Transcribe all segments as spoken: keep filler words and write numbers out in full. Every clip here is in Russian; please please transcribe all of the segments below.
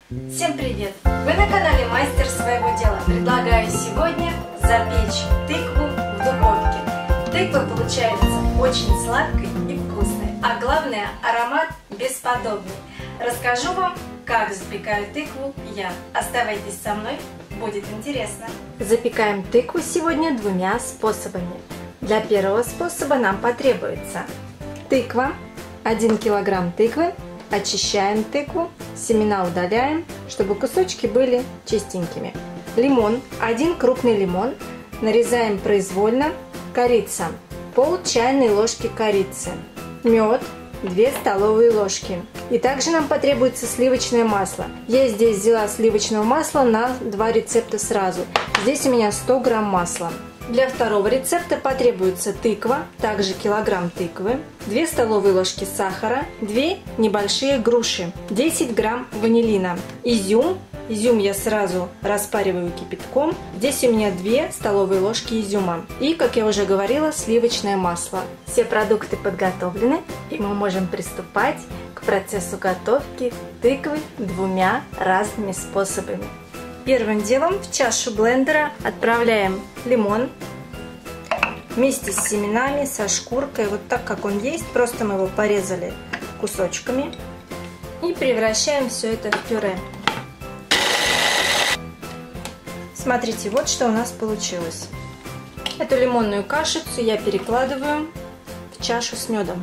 Всем привет! Вы на канале Мастер своего дела. Предлагаю сегодня запечь тыкву в духовке. Тыква получается очень сладкой и вкусной, а главное, аромат бесподобный. Расскажу вам, как запекаю тыкву я. Оставайтесь со мной, будет интересно. Запекаем тыкву сегодня двумя способами. Для первого способа нам потребуется тыква, один килограмм тыквы. Очищаем тыкву, семена удаляем, чтобы кусочки были чистенькими. Лимон, один крупный лимон, нарезаем произвольно. Корица, пол чайной ложки корицы. Мед, две столовые ложки. И также нам потребуется сливочное масло. Я здесь взяла сливочного масла на два рецепта сразу. Здесь у меня сто грамм масла. Для второго рецепта потребуется тыква, также килограмм тыквы, две столовые ложки сахара, две небольшие груши, десять грамм ванилина, изюм. Изюм я сразу распариваю кипятком. Здесь у меня две столовые ложки изюма. И, как я уже говорила, сливочное масло. Все продукты подготовлены, и мы можем приступать к процессу готовки тыквы двумя разными способами. Первым делом в чашу блендера отправляем лимон вместе с семенами, со шкуркой, вот так как он есть, просто мы его порезали кусочками и превращаем все это в пюре. Смотрите, вот что у нас получилось. Эту лимонную кашицу я перекладываю в чашу с медом.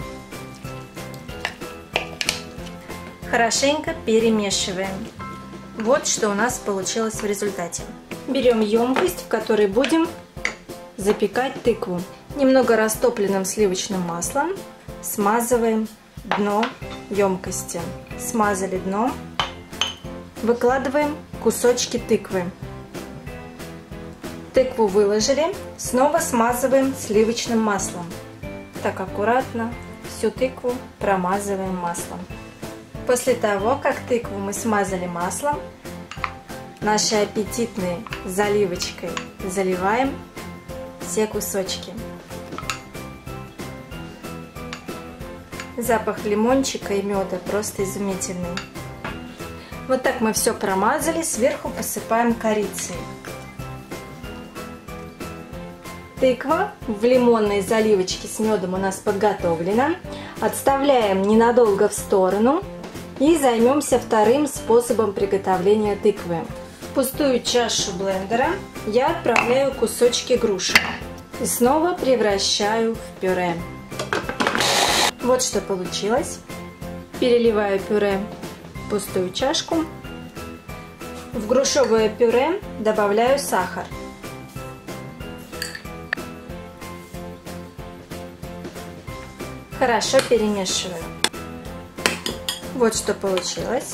Хорошенько перемешиваем. Вот что у нас получилось в результате. Берем емкость, в которой будем запекать тыкву. Немного растопленным сливочным маслом смазываем дно емкости. Смазали дно. Выкладываем кусочки тыквы. Тыкву выложили. Снова смазываем сливочным маслом. Так аккуратно всю тыкву промазываем маслом. После того, как тыкву мы смазали маслом, нашей аппетитной заливочкой заливаем все кусочки. Запах лимончика и меда просто изумительный. Вот так мы все промазали, сверху посыпаем корицей. Тыква в лимонной заливочке с медом у нас подготовлена. Отставляем ненадолго в сторону. И займемся вторым способом приготовления тыквы. В пустую чашу блендера я отправляю кусочки груши и снова превращаю в пюре. Вот что получилось. Переливаю пюре в пустую чашку. В грушевое пюре добавляю сахар. Хорошо перемешиваю. Вот что получилось.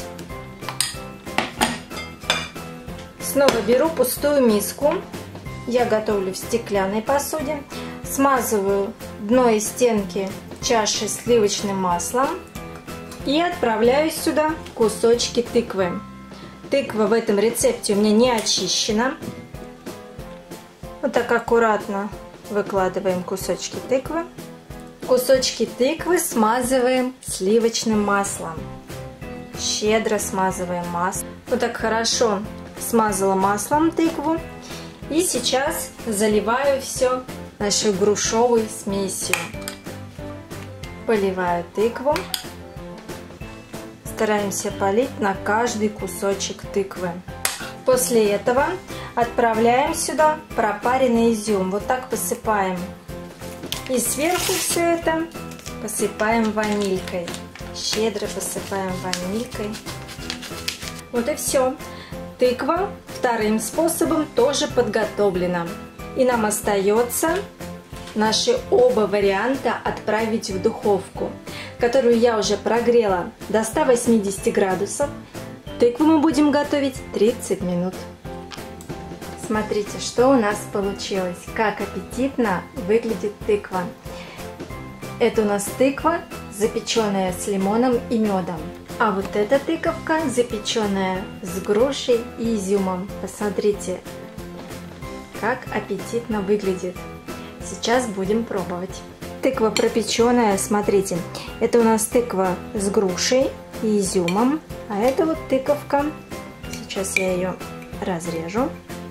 Снова беру пустую миску. Я готовлю в стеклянной посуде. Смазываю дно и стенки чаши сливочным маслом. И отправляю сюда кусочки тыквы. Тыква в этом рецепте у меня не очищена. Вот так аккуратно выкладываем кусочки тыквы. Кусочки тыквы смазываем сливочным маслом. Щедро смазываем масло. Вот так хорошо смазала маслом тыкву. И сейчас заливаю все нашей грушевой смесью. Поливаю тыкву. Стараемся полить на каждый кусочек тыквы. После этого отправляем сюда пропаренный изюм. Вот так посыпаем. И сверху все это посыпаем ванилькой. Щедро посыпаем ванилькой. Вот и все. Тыква вторым способом тоже подготовлена. И нам остается наши оба варианта отправить в духовку, которую я уже прогрела до ста восьмидесяти градусов. Тыкву мы будем готовить тридцать минут. Смотрите, что у нас получилось, как аппетитно выглядит тыква. Это у нас тыква, запеченная с лимоном и медом. А вот эта тыковка, запеченная с грушей и изюмом. Посмотрите, как аппетитно выглядит. Сейчас будем пробовать. Тыква пропеченная, смотрите, это у нас тыква с грушей, и изюмом. А это вот тыковка. Сейчас я ее разрежу.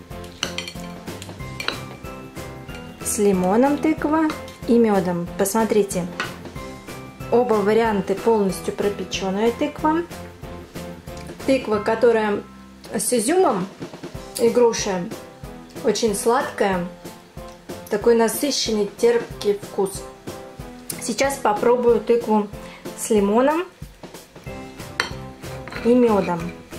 С лимоном тыква и медом. Посмотрите, оба варианта полностью пропеченная тыква. Тыква, которая с изюмом и грушей, очень сладкая. Такой насыщенный, терпкий вкус. Сейчас попробую тыкву с лимоном и медом.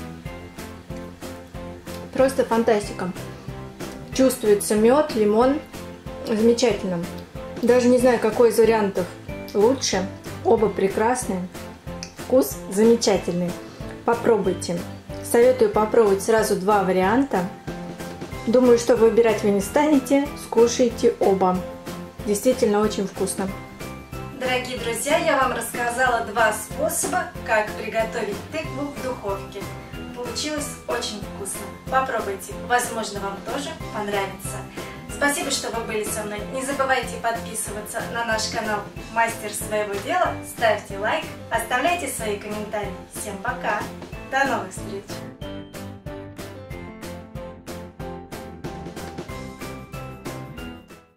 Просто фантастика. Чувствуется мед, лимон. Замечательно. Даже не знаю, какой из вариантов лучше. Оба прекрасные. Вкус замечательный. Попробуйте. Советую попробовать сразу два варианта. Думаю, что выбирать вы не станете. Скушайте оба. Действительно очень вкусно. Дорогие друзья, я вам рассказала два способа, как приготовить тыкву в духовке. Получилось очень вкусно. Попробуйте. Возможно, вам тоже понравится. Спасибо, что вы были со мной. Не забывайте подписываться на наш канал «Мастер своего дела». Ставьте лайк, оставляйте свои комментарии. Всем пока. До новых встреч.